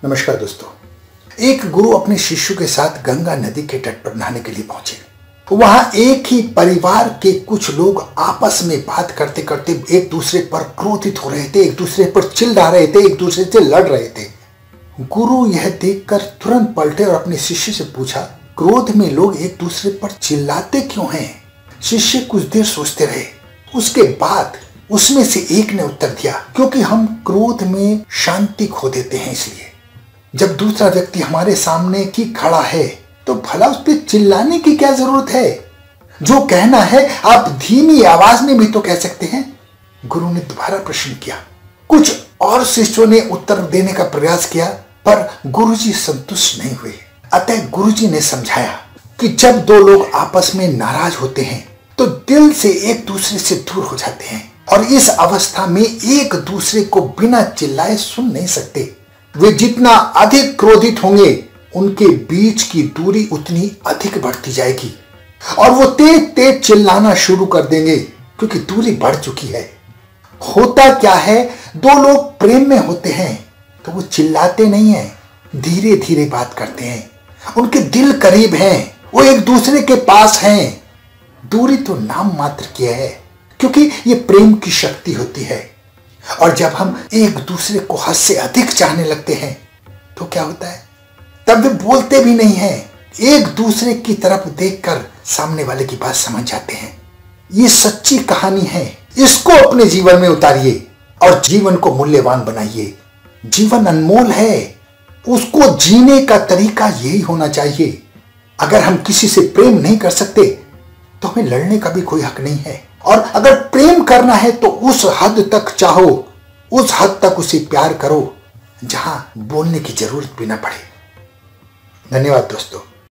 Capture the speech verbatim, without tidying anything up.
नमस्कार दोस्तों। एक गुरु अपने शिष्यों के साथ गंगा नदी के तट पर नहाने के लिए पहुंचे। वहां एक ही परिवार के कुछ लोग आपस में बात करते करते एक दूसरे पर क्रोधित हो रहे थे, एक दूसरे पर चिल्ला रहे थे, एक दूसरे से लड़ रहे थे। गुरु यह देखकर तुरंत पलटे और अपने शिष्य से पूछा, क्रोध में लोग एक दूसरे पर चिल्लाते क्यों हैं? शिष्य कुछ देर सोचते रहे। उसके बाद उसमें से एक ने उत्तर दिया, क्योंकि हम क्रोध में शांति खो देते हैं, इसलिए। जब दूसरा व्यक्ति हमारे सामने ही खड़ा है तो भला उस पर चिल्लाने की क्या जरूरत है? जो कहना है आप धीमी आवाज में भी तो कह सकते हैं। गुरु ने दोबारा प्रश्न किया। कुछ और शिष्यों ने उत्तर देने का प्रयास किया, पर गुरुजी संतुष्ट नहीं हुए। अतः गुरुजी ने समझाया कि जब दो लोग आपस में नाराज होते हैं तो दिल से एक दूसरे से दूर हो जाते हैं और इस अवस्था में एक दूसरे को बिना चिल्लाए सुन नहीं सकते। वे जितना अधिक क्रोधित होंगे उनके बीच की दूरी उतनी अधिक बढ़ती जाएगी और वो तेज तेज चिल्लाना शुरू कर देंगे, क्योंकि दूरी बढ़ चुकी है। होता क्या है, दो लोग प्रेम में होते हैं तो वो चिल्लाते नहीं हैं, धीरे धीरे बात करते हैं। उनके दिल करीब हैं, वो एक दूसरे के पास हैं। दूरी तो नाम मात्र की है, क्योंकि ये प्रेम की शक्ति होती है। और जब हम एक दूसरे को हद से अधिक चाहने लगते हैं तो क्या होता है? तब वे बोलते भी नहीं हैं, एक दूसरे की तरफ देखकर सामने वाले की बात समझ जाते हैं। ये सच्ची कहानी है, इसको अपने जीवन में उतारिए और जीवन को मूल्यवान बनाइए। जीवन अनमोल है, उसको जीने का तरीका यही होना चाहिए। अगर हम किसी से प्रेम नहीं कर सकते तो हमें लड़ने का भी कोई हक नहीं है, और अगर प्रेम करना है तो उस हद तक चाहो, उस हद तक उसे प्यार करो जहां बोलने की जरूरत भी ना पड़े। धन्यवाद दोस्तों।